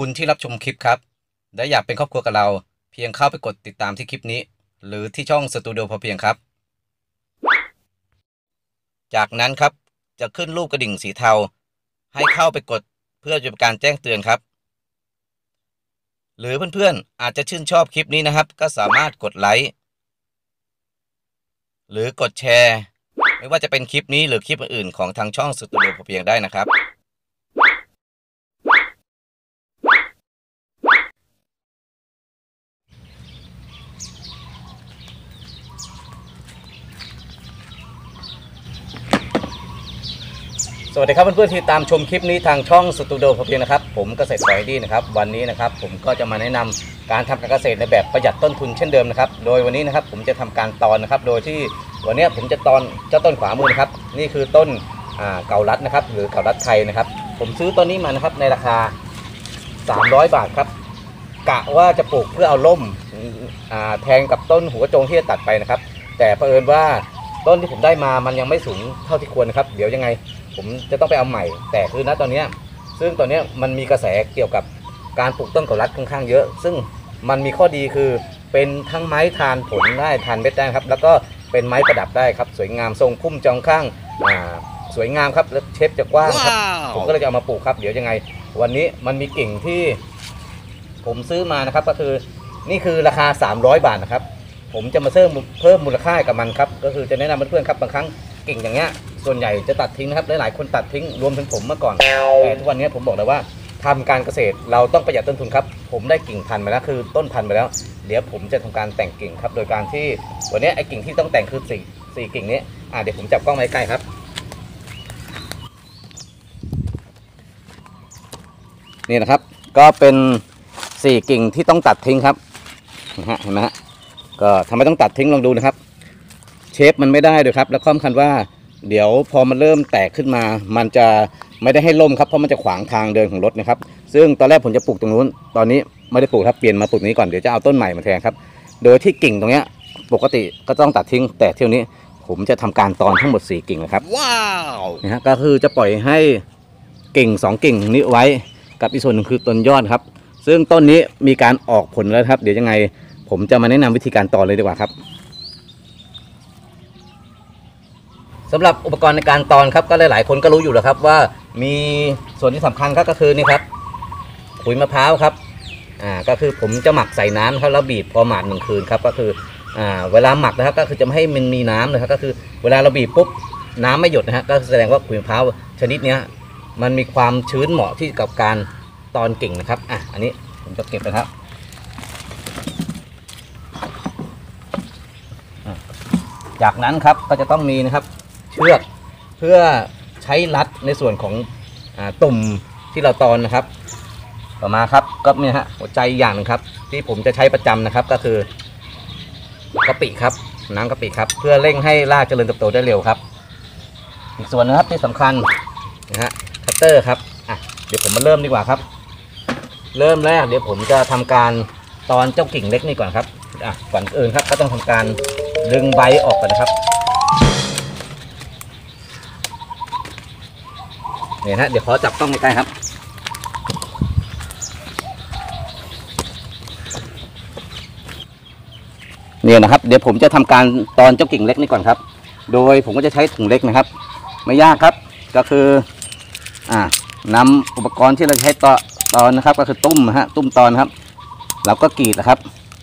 คุณที่รับชมคลิปครับและอยากเป็นครอบครัวกับเราเพียงเข้าไปกดติดตามที่คลิปนี้หรือที่ช่องสตูดิโอพอเพียงครับจากนั้นครับจะขึ้นรูปกระดิ่งสีเทาให้เข้าไปกดเพื่อจะเป็นการแจ้งเตือนครับหรือเพื่อนๆอาจจะชื่นชอบคลิปนี้นะครับก็สามารถกดไลค์หรือกดแชร์ไม่ว่าจะเป็นคลิปนี้หรือคลิปอื่นๆของทางช่องสตูดิโอพอเพียงได้นะครับสวัสดีครับเพื่อนๆที่ตามชมคลิปนี้ทางช่องสตูดิโอพอเพียงนะครับผมเกษตรกรดีนะครับวันนี้นะครับผมก็จะมาแนะนำการทำการเกษตรในแบบประหยัดต้นทุนเช่นเดิมนะครับโดยวันนี้นะครับผมจะทำการตอนนะครับโดยที่วันนี้ผมจะตอนเจ้าต้นขวามือนะครับนี่คือต้นเกาลัดนะครับหรือเกาลัดไทยนะครับผมซื้อต้นนี้มานะครับในราคา300 บาทครับกะว่าจะปลูกเพื่อเอาล่มแทงกับต้นหัวโจงที่จะตัดไปนะครับแต่เผอิญว่าต้นที่ผมได้มามันยังไม่สูงเท่าที่ควรนะครับเดี๋ยวยังไงผมจะต้องไปเอาใหม่แต่คือณตอนนี้ซึ่งตอนนี้มันมีกระแสเกี่ยวกับการปลูกต้นเกาลัดค่อนข้างเยอะซึ่งมันมีข้อดีคือเป็นทั้งไม้ทานผลได้ทานเม็ดได้ครับแล้วก็เป็นไม้ประดับได้ครับสวยงามทรงพุ่มจองข้างสวยงามครับแล้วเชฟจะกว้างครับผมก็เลยจะเอามาปลูกครับเดี๋ยวยังไงวันนี้มันมีกิ่งที่ผมซื้อมานะครับก็คือนี่คือราคา300 บาทนะครับผมจะมาเพิ่มมูลค่ากับมันครับก็คือจะแนะนำเพื่อนๆครับบางครั้งกิ่งอย่างเงี้ยส่วนใหญ่จะตัดทิ้งนะครับหลายๆคนตัดทิ้งรวมถึงผมเมื่อก่อนแต่ทุกวันนี้ผมบอกเลยว่าทำการเกษตรเราต้องประหยัดต้นทุนครับผมได้กิ่งพันธุ์มาแล้วคือต้นพันธุ์ไปแล้วเดี๋ยวผมจะทำการแต่งกิ่งครับโดยการที่วันนี้ไอ้กิ่งที่ต้องแต่งคือสี่กิ่งนี้เดี๋ยวผมจับกล้องไว้ใกล้ครับนี่นะครับก็เป็น4 กิ่งที่ต้องตัดทิ้งครับเห็นไหมฮะก็ทำไมต้องตัดทิ้งลองดูนะครับเชฟมันไม่ได้ด้วยครับแล้วข้อสำคัญว่าเดี๋ยวพอมันเริ่มแตกขึ้นมามันจะไม่ได้ให้ล่มครับเพราะมันจะขวางทางเดินของรถนะครับซึ่งตอนแรกผมจะปลูกตรงนู้นตอนนี้ไม่ได้ปลูกครับเปลี่ยนมาปลูกนี้ก่อนเดี๋ยวจะเอาต้นใหม่มาแทนครับโดยที่กิ่งตรงนี้ปกติก็ต้องตัดทิ้งแต่เที่ยวนี้ผมจะทำการตอนทั้งหมด4 กิ่งนะครับว้าวนะฮะก็คือจะปล่อยให้กิ่ง2 กิ่งนี้ไว้กับอีกส่วนหนึ่งคือต้นยอดครับซึ่งต้นนี้มีการออกผลแล้วครับเดี๋ยวยังไงผมจะมาแนะนำวิธีการตอนเลยดีกว่าครับสำหรับอุปกรณ์ในการตอนครับก็หลายๆคนก็รู้อยู่แล้วครับว่ามีส่วนที่สำคัญครับก็คือนี่ครับขุยมะพร้าวครับก็คือผมจะหมักใส่น้ำครับแล้วบีบพอหมาด1 คืนครับก็คือเวลาหมักนะครับก็คือจะไม่ให้มันมีน้ำนะครับก็คือเวลาเราบีบปุ๊บน้ำไม่หยดนะฮะก็แสดงว่าขุยมะพร้าวชนิดนี้มันมีความชื้นเหมาะที่กับการตอนกิ่งนะครับอันนี้ผมจะเก็บนะครับจากนั้นครับก็จะต้องมีนะครับเชือกเพื่อใช้รัดในส่วนของตุ่มที่เราตอนนะครับต่อมาครับก็เนี่ยฮะหัวใจอย่างหนึ่งครับที่ผมจะใช้ประจำนะครับก็คือกะปิครับน้ำกะปิครับเพื่อเร่งให้รากเจริญเติบโตได้เร็วครับอีกส่วนนะครับที่สำคัญนะฮะคัตเตอร์ครับเดี๋ยวผมมาเริ่มดีกว่าครับเริ่มแรกเดี๋ยวผมจะทำการตอนเจ้ากิ่งเล็กนี่ก่อนครับก่อนอื่นครับก็ต้องทำการดึงใบออกก่อนนะครับเนี่ยฮะเดี๋ยวขอจับต้องใกล้ๆครับเนี่ยนะครับเดี๋ยวผมจะทำการตอนเจ้ากิ่งเล็กนี่ก่อนครับโดยผมก็จะใช้ถุงเล็กนะครับไม่ยากครับก็คือนำอุปกรณ์ที่เราใช้ตอนนะครับก็คือตุ้มนะฮะตุ้มตอนครับเราก็กรีดนะครับ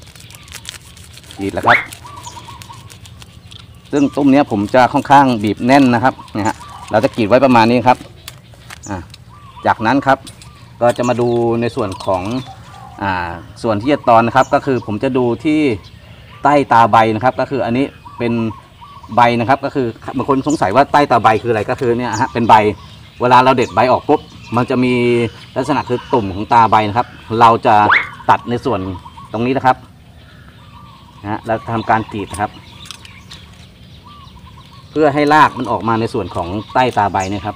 ซึ่งตุ้มนี้ผมจะค่อนข้างบีบแน่นนะครับนะฮะเราจะกรีดไว้ประมาณนี้ครับจากนั้นครับก็จะมาดูในส่วนของส่วนที่จะตอนนะครับก็คือผมจะดูที่ใต้ตาใบนะครับก็คืออันนี้เป็นใบนะครับก็คือบางคนสงสัยว่าใต้ตาใบคืออะไรก็คือเนี่ยฮะเป็นใบเวลาเราเด็ดใบออกปุ๊บมันจะมีลักษณะคือตุ่มของตาใบนะครับเราจะตัดในส่วนตรงนี้นะครับแล้วทำการกรีดนะครับเพื่อให้รากมันออกมาในส่วนของใต้ตาใบนะครับ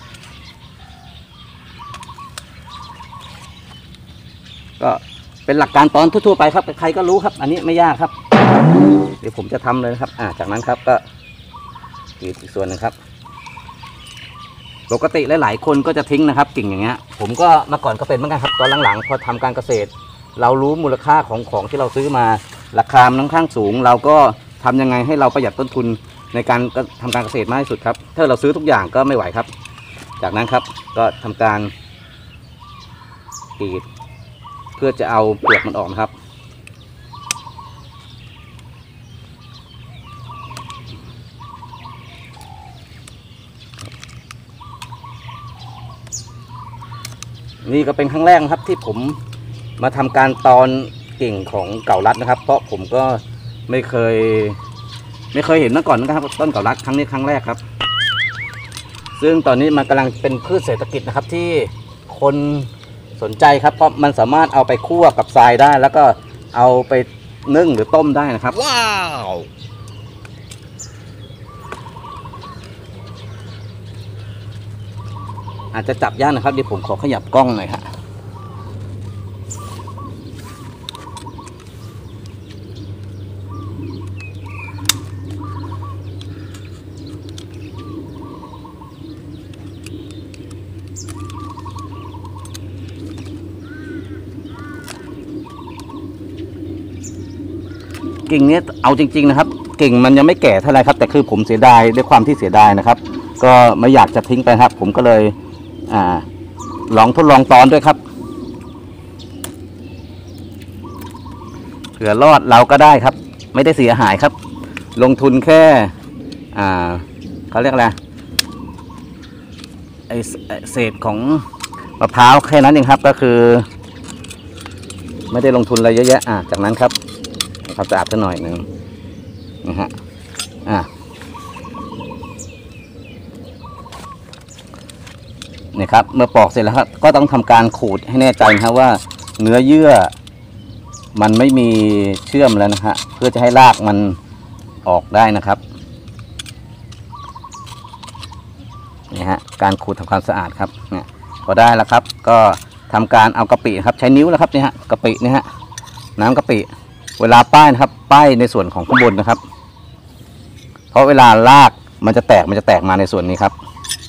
ก็เป็นหลักการตอนทั่วๆไปครับใครก็รู้ครับอันนี้ไม่ยากครับเดี๋ยวผมจะทำเลยนะครับจากนั้นครับก็กรีดอีกส่วนนึงครับปกติหลายๆคนก็จะทิ้งนะครับกิ่งอย่างเงี้ยผมก็เมื่อก่อนก็เป็นเหมือนกันครับตอนหลังๆพอทำการเกษตรเรารู้มูลค่าของที่เราซื้อมาราคามันค่อนข้างสูงเราก็ทำยังไงให้เราประหยัดต้นทุนในการทำการเกษตรมากที่สุดครับถ้าเราซื้อทุกอย่างก็ไม่ไหวครับจากนั้นครับก็ทำการกรีดเพื่อจะเอาเปลือกมันออกนะครับนี่ก็เป็นครั้งแรกครับที่ผมมาทำการตอนกิ่งของเก่ารัดนะครับเพราะผมก็ไม่เคยเห็นมาก่อนนะครับต้นเก่ารัดครั้งนี้ครั้งแรกครับซึ่งตอนนี้มันกำลังเป็นพืชเศรษฐกิจนะครับที่คนสนใจครับเพราะมันสามารถเอาไปคั่วกับทรายได้แล้วก็เอาไปนึ่งหรือต้มได้นะครับว้าวอาจจะจับยากนะครับเดี๋ยวผมขอขยับกล้องหน่อยครับกิ่งนี้เอาจริงๆนะครับกิ่งมันยังไม่แก่เท่าไรครับแต่คือผมเสียดายด้วยความที่เสียดายนะครับก็ไม่อยากจะทิ้งไปครับผมก็เลยลองทดลองตอนด้วยครับเผื่อรอดเราก็ได้ครับไม่ได้เสียหายครับลงทุนแค่เขาเรียกอะไรไอเศษของมะพร้าวแค่นั้นเองครับก็คือไม่ได้ลงทุนอะไรเยอะแยะจากนั้นครับทำสะอาดสักหน่อยหนึ่งนะฮะนี่ครับเมื่อปอกเสร็จแล้วครับก็ต้องทำการขูดให้แน่ใจนะครับว่าเนื้อเยื่อมันไม่มีเชื่อมแล้วนะฮะเพื่อจะให้รากมันออกได้นะครับนี่ฮะการขูดทำความสะอาดครับเนี่ยพอได้แล้วครับก็ทำการเอากะปิครับใช้นิ้วนะครับนี่ฮะกะปินี่ฮะน้ำกะปิเวลาป้ายนะครับป้ายในส่วนของข้างบนนะครับเพราะเวลารากมันจะแตกมาในส่วนนี้ครับ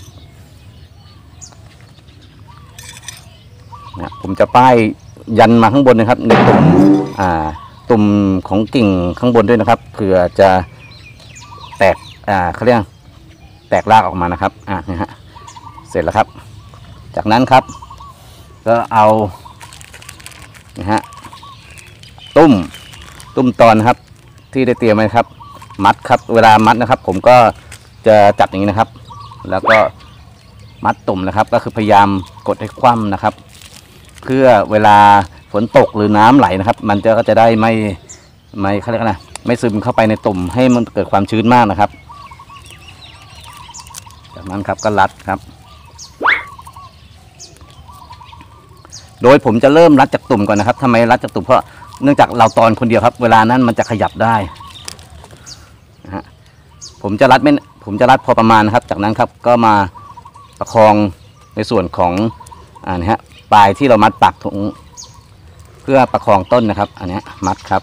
นะผมจะป้ายยันมาข้างบนนะครับในตุ่มของกิ่งข้างบนด้วยนะครับเผื่อจะแตกเขาเรียกแตกรากออกมานะครับนี่ฮะเสร็จแล้วครับจากนั้นครับก็เอานะฮะตุ้มตอนครับที่ได้เตรียมไว้ครับมัดครับเวลามัดนะครับผมก็จะจับอย่างนี้นะครับแล้วก็มัดตุ่มนะครับก็คือพยายามกดให้คว่ำนะครับเพื่อเวลาฝนตกหรือน้ำไหลนะครับมันก็จะได้ไม่เขาเรียกอะไรไม่ซึมเข้าไปในตุ่มให้มันเกิดความชื้นมากนะครับจากนั้นครับก็รัดครับโดยผมจะเริ่มรัดจากตุ่มก่อนนะครับทำไมรัดจากตุ่มเพราะเนื่องจากเราตอนคนเดียวครับเวลานั้นมันจะขยับได้นะฮะผมจะรัดพอประมาณนะครับจากนั้นครับก็มาประคองในส่วนของนะฮะปลายที่เรามัดปักถุงเพื่อประคองต้นนะครับอันนี้มัดครับ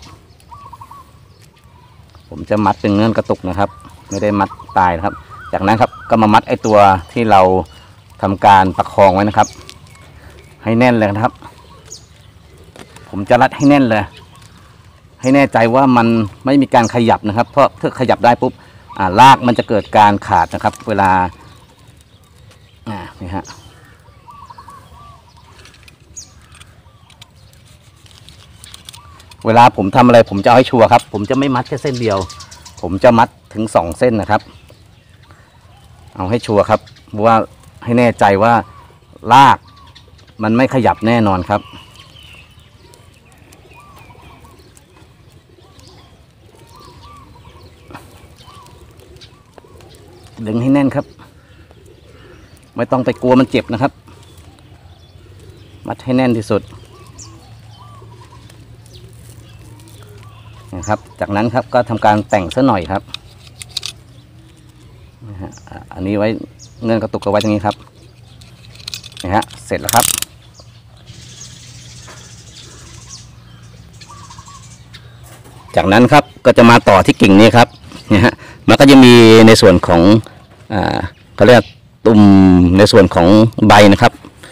ผมจะมัดเป็นเงื่อนกระตุกนะครับไม่ได้มัดตายนะครับจากนั้นครับก็มามัดไอตัวที่เราทำการประคองไว้นะครับให้แน่นเลยนะครับผมจะรัดให้แน่นเลยให้แน่ใจว่ามันไม่มีการขยับนะครับเพราะถ้าขยับได้ปุ๊บรากมันจะเกิดการขาดนะครับเวลานี่ฮะเวลาผมทำอะไรผมจะเอาให้ชัวร์ครับผมจะไม่มัดแค่เส้นเดียวผมจะมัดถึง2 เส้นนะครับเอาให้ชัวร์ครับว่าให้แน่ใจว่ารากมันไม่ขยับแน่นอนครับดึงให้แน่นครับไม่ต้องไปกลัวมันเจ็บนะครับมัดให้แน่นที่สุดนะครับจากนั้นครับก็ทำการแต่งซะหน่อยครับนะฮะอันนี้ไว้เงื่อนกระตุกเอาไว้ตรงนี้ครับนะฮะเสร็จแล้วครับจากนั้นครับก็จะมาต่อที่กิ่งนี้ครับนะฮะมันก็จะมีในส่วนของเขาเรียกตุ่มในส่วนของใบนะครับ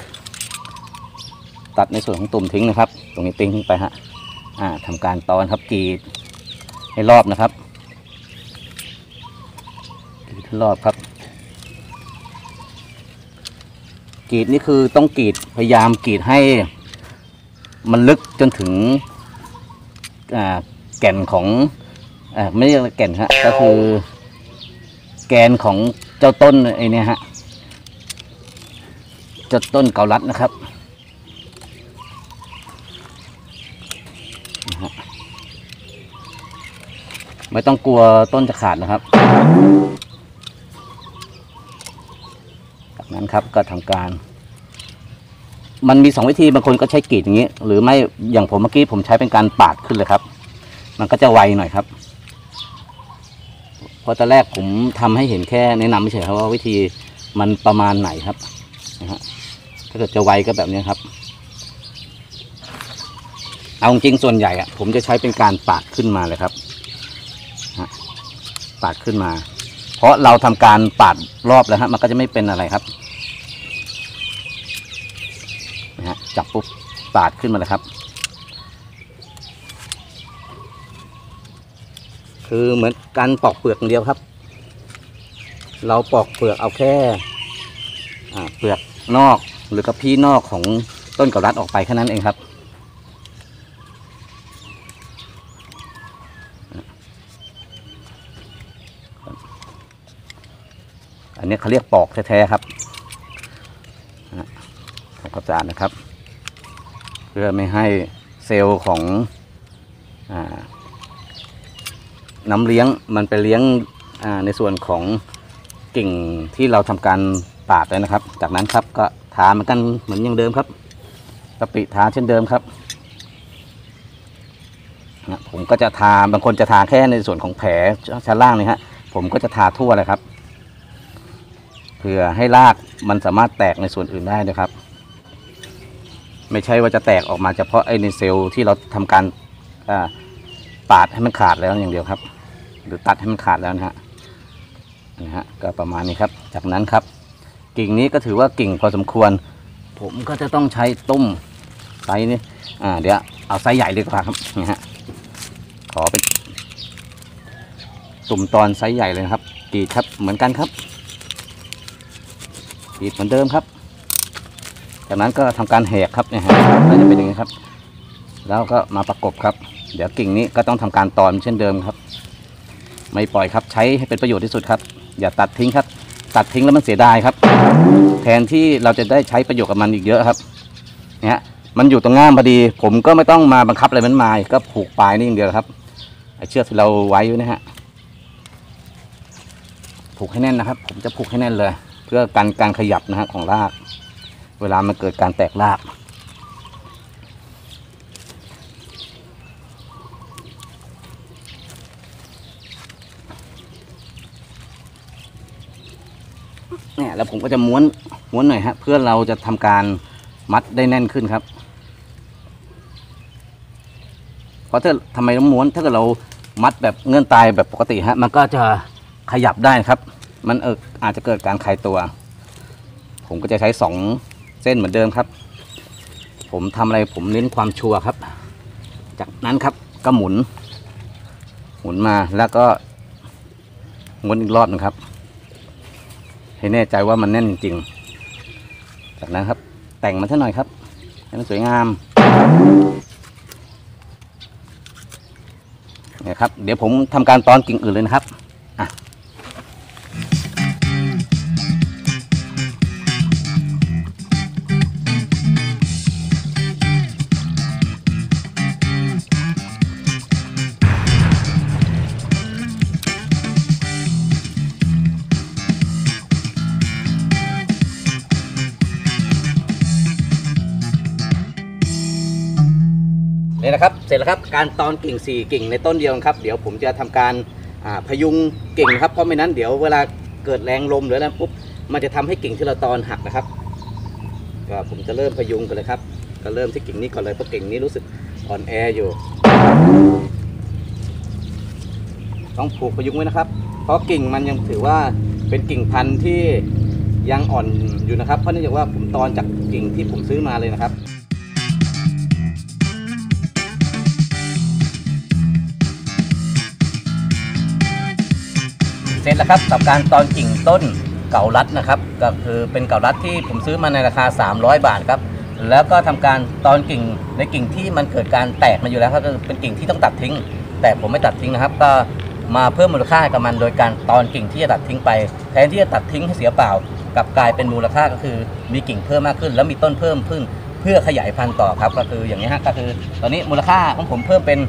ตัดในส่วนของตุ่มทิ้งนะครับตรงนี้ทิ้งไปฮะทำการตอนครับกรีดให้รอบนะครับกรีดให้รอบครับกรีดนี่คือต้องกรีดพยายามกรีดให้มันลึกจนถึงแก่นของไม่ใช่แก่นฮะก็คือแกนของเจ้าต้นไอ้นี่ฮะเจ้าต้นเกาลัดนะครับไม่ต้องกลัวต้นจะขาดนะครับจากนั้นครับก็ทำการมันมี2 วิธีบางคนก็ใช้กรีดอย่างนี้หรือไม่อย่างผมเมื่อกี้ผมใช้เป็นการปาดขึ้นเลยครับมันก็จะไวหน่อยครับเพราะตอนแรกผมทำให้เห็นแค่แนะนำไม่ใช่ครับว่าวิธีมันประมาณไหนครับนะฮะถ้าเกิดจะไวก็แบบนี้ครับเอาจริงส่วนใหญ่ผมจะใช้เป็นการปาดขึ้นมาเลยครับปาดขึ้นมาเพราะเราทำการปาดรอบแล้วฮะมันก็จะไม่เป็นอะไรครับนะฮะจับปุ๊บปาดขึ้นมาเลยครับคือเหมือนการปอกเปลือกอย่างเดียวครับเราปอกเปลือกเอาแค่เปลือกนอกหรือกระพี้นอกของต้นเกาลัดออกไปแค่นั้นเองครับอันนี้เขาเรียกปอกแท้ๆครับทำความสะอาดนะครับเพื่อไม่ให้เซลล์ของน้ำเลี้ยงมันไปเลี้ยงในส่วนของกิ่งที่เราทำการปาดเลยนะครับจากนั้นครับก็ทามันกันเหมือนอย่างเดิมครับกะปิทาเช่นเดิมครับผมก็จะทาบางคนจะทาแค่ในส่วนของแผลชั้นล่างนี่ฮะผมก็จะทาทั่วเลยครับเพื่อให้รากมันสามารถแตกในส่วนอื่นได้นะครับไม่ใช่ว่าจะแตกออกมาเฉพาะไอ้ในเซลล์ที่เราทำการปาดให้มันขาดแล้วอย่างเดียวครับหรือตัดให้มันขาดแล้วนะฮะก็ประมาณนี้ครับจากนั้นครับกิ่งนี้ก็ถือว่ากิ่งพอสมควรผมก็จะต้องใช้ตุ้มไซส์นี้เดี๋ยวเอาไซส์ใหญ่ดีกว่าครับนี่ฮะขอเป็นตุ่มตอนไซส์ใหญ่เลยครับกรีดครับเหมือนกันครับกรีดเหมือนเดิมครับจากนั้นก็ทำการแหกครับเนี่ยฮะก็จะเป็นอย่างนี้ครับแล้วก็มาประกบครับเดี๋ยวกิ่งนี้ก็ต้องทำการตอนเช่นเดิมครับไม่ปล่อยครับใช้ให้เป็นประโยชน์ที่สุดครับอย่าตัดทิ้งครับตัดทิ้งแล้วมันเสียดายครับแทนที่เราจะได้ใช้ประโยชน์กับมันอีกเยอะครับเนี่ยมันอยู่ตรงง่ามพอดีผมก็ไม่ต้องมาบังคับอะไรมันมาก็ผูกปลายนี่อย่างเดียวครับไอ้เชือกที่เราไว้อยู่นะฮะผูกให้แน่นนะครับผมจะผูกให้แน่นเลยเพื่อกันการขยับนะฮะของรากเวลามันเกิดการแตกรากเนี่ยแล้วผมก็จะม้วนหน่อยฮะเพื่อเราจะทำการมัดได้แน่นขึ้นครับเพราะถ้าทำไมต้องม้วนถ้าเกิดเรามัดแบบเงื่อนตายแบบปกติฮะมันก็จะขยับได้ครับมันอาจจะเกิดการคลายตัวผมก็จะใช้2 เส้นเหมือนเดิมครับผมทำอะไรผมเน้นความชัวร์ครับจากนั้นครับก็หมุนมาแล้วก็ม้วนอีกรอบนึงครับให้แน่ใจว่ามันแน่นจริงๆจากนั้นครับแต่งมันซะหน่อยครับให้มันสวยงามเนี่ยครับเดี๋ยวผมทำการตอนกิ่งอื่นเลยนะครับนี่นะครับเสร็จแล้วครับการตอนกิ่ง4 กิ่งในต้นเดียวครับเดี๋ยวผมจะทำการพยุงกิ่งครับเพราะไม่นั้นเดี๋ยวเวลาเกิดแรงลมหรืออะไรปุ๊บมันจะทำให้กิ่งที่เราตอนหักนะครับก็ผมจะเริ่มพยุงกันเลยครับก็เริ่มที่กิ่งนี้ก่อนเลยเพราะกิ่งนี้รู้สึกอ่อนแออยู่ต้องผูกพยุงไว้นะครับเพราะกิ่งมันยังถือว่าเป็นกิ่งพันธุ์ที่ยังอ่อนอยู่นะครับเพราะเนื่องจากว่าผมตอนจากกิ่งที่ผมซื้อมาเลยนะครับเสร็จแล้วครับกับการตอนกิ่งต้นเก่ารัดนะครับก็คือเป็นเก่ารัดที่ผมซื้อมาในราคา300 บาทครับแล้วก็ทำการตอนกิ่งในกิ่งที่มันเกิดการแตกมาอยู่แล้วก็คือเป็นกิ่งที่ต้องตัดทิ้งแต่ผมไม่ตัดทิ้งนะครับก็มาเพิ่มมูลค่ากับมันโดยการตอนกิ่งที่จะตัดทิ้งไปแทนที่จะตัดทิ้งให้เสียเปล่ากลับกลายเป็นมูลค่าก็คือมีกิ่งเพิ่มมากขึ้นแล้วมีต้นเพิ่มขึ้นเพื่อขยายพันธุ์ต่อครับก็คืออย่างนี้ฮะก็คือตอนนี้มูลค่าของผมเพิ่มเป็น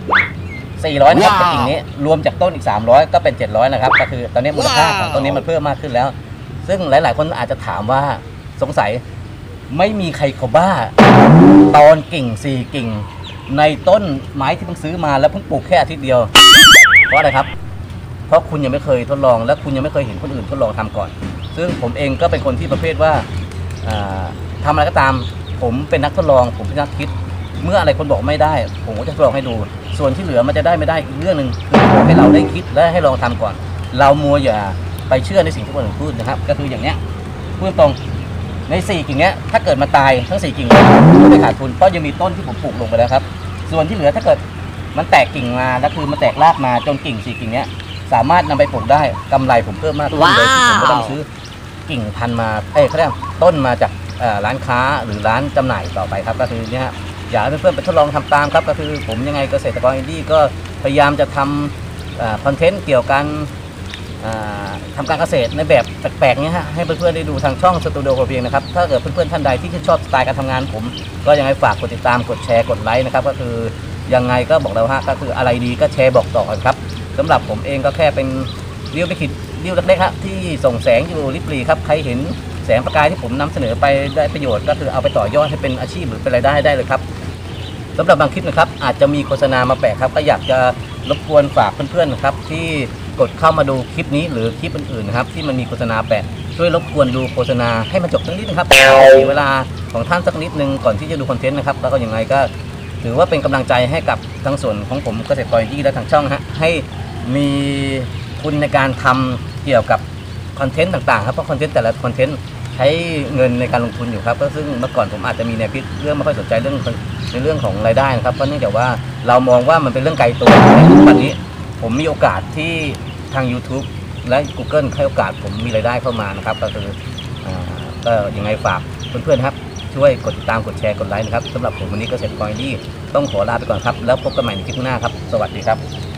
400นะครับจากกิ่งนี้รวมจากต้นอีก300ก็เป็น700นะครับก็คือตอนนี้มูลค่าของต้นนี้มันเพิ่มมากขึ้นแล้วซึ่งหลายๆคนอาจจะถามว่าสงสัยไม่มีใครเขาบ้าตอนกิ่ง4กิ่งในต้นไม้ที่เพิ่งซื้อมาแล้วเพิ่งปลูกแค่อาทิตย์เดียวเพราะอะไรครับเพราะคุณยังไม่เคยทดลองและคุณยังไม่เคยเห็นคนอื่นทดลองทำก่อนซึ่งผมเองก็เป็นคนที่ประเภทว่าทำอะไรก็ตามผมเป็นนักทดลองผมเป็นนักคิดเมื่ออะไรคนบอกไม่ได้ผมก็จะทดลองให้ดูส่วนที่เหลือมันจะได้ไม่ได้อีกเรื่องหนึ่งคือให้เราได้คิดและให้ลองทำก่อนเรามัวอย่าไปเชื่อในสิ่งที่คนอื่นพูดนะครับก็คืออย่างเนี้ยพูดตรงใน4กิ่งเนี้ยถ้าเกิดมาตายทั้ง4กิ่งเลยก็ไม่ขาดทุนเพราะยังมีต้นที่ผมปลูกลงไปแล้วครับส่วนที่เหลือถ้าเกิดมันแตกกิ่งมาแล้วคือมันแตกรากมาจนกิ่ง4กิ่งเนี้ยสามารถนำไปปลูกได้กำไรผมเพิ่มมากขึ้นโดยที่ผมไม่ต้องซื้อกิ่งพันธุ์มาเขาเรียกต้นมาจากร้านค้าหรือร้านจำหน่ายต่อไปครับก็คือเนี้ยอยากให้เพื่อนๆไปทดลองทำตามครับก็คือผมยังไงเกษตรกรอินดี้ก็พยายามจะทำคอนเทนต์เกี่ยวกับทำการเกษตรในแบบแปลกๆนี้ฮะให้เพื่อนๆได้ดูทางช่องสตูดิโอพอเพียงนะครับถ้าเกิดเพื่อนๆท่านใดที่ชื่นชอบสไตล์การทำงานผมก็ยังไงฝากกดติดตามกดแชร์กดไลค์นะครับก็คือยังไงก็บอกเราฮะก็คืออะไรดีก็แชร์บอกต่อกันครับสำหรับผมเองก็แค่เป็นเลี้ยวเล็กๆฮะที่ส่งแสงอยู่ริบหรี่ครับใครเห็นแสงประกายที่ผมนำเสนอไปได้ประโยชน์ก็คือเอาไปต่อยอดให้เป็นอาชีพหรือเป็นรายได้ได้เลยครับสำหรับบางคลิปนะครับอาจจะมีโฆษณามาแปะครับก็อยากจะรบกวนฝากเพื่อนๆนะครับที่กดเข้ามาดูคลิปนี้หรือคลิปอื่นๆนะครับที่มันมีโฆษณาแปะช่วยรบกวนดูโฆษณาให้มันจบสักนิดนะครับเสียเวลาของท่านสักนิดนึงก่อนที่จะดูคอนเทนต์นะครับแล้วก็ยังไงก็ถือว่าเป็นกำลังใจให้กับทั้งส่วนของผมเกษตรกรอินดี้และทางช่องฮะให้มีทุนในการทำเกี่ยวกับคอนเทนต์ต่างๆครับเพราะคอนเทนต์แต่ละคอนเทนต์ใช้เงินในการลงทุนอยู่ครับก็ซึ่งเมื่อก่อนผมอาจจะมีแนวคิดเรื่องไม่ค่อยสนใจเรื่องของรายได้นะครับเพราะเนื่องจากว่าเรามองว่ามันเป็นเรื่องไกลตัวในทุกวันนี้ผมมีโอกาสที่ทาง YouTube และ Google ให้โอกาสผมมีรายได้เข้ามานะครับก็คือก็ยังไงฝากเพื่อนๆครับช่วยกดติดตามกดแชร์กดไลค์นะครับสำหรับผมวันนี้เกษตรกรอินดี้ต้องขอลาไปก่อนครับแล้วพบกันใหม่ในคลิปหน้าครับสวัสดีครับ